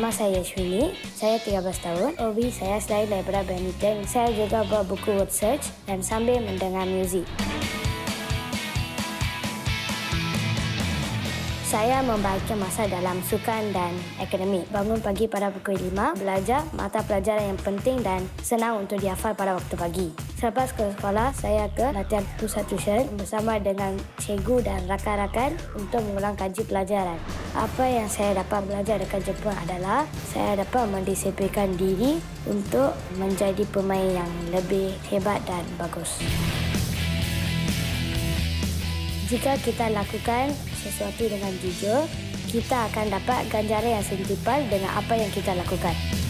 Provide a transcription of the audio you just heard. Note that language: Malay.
Nama saya Yashwini, saya 13 tahun. Hobi saya selain daripada badminton, saya juga buat buku word search dan sambil mendengar muzik. Saya membahagikan masa dalam sukan dan akademik. Bangun pagi pada pukul 5, belajar mata pelajaran yang penting dan senang untuk dihafal pada waktu pagi. Selepas ke sekolah, saya ke latihan pusat tuition bersama dengan cikgu dan rakan-rakan untuk mengulang kaji pelajaran. Apa yang saya dapat belajar dekat Jepun adalah saya dapat mendisiplinkan diri untuk menjadi pemain yang lebih hebat dan bagus. Jika kita lakukan sesuatu dengan jujur, kita akan dapat ganjaran yang setimpal dengan apa yang kita lakukan.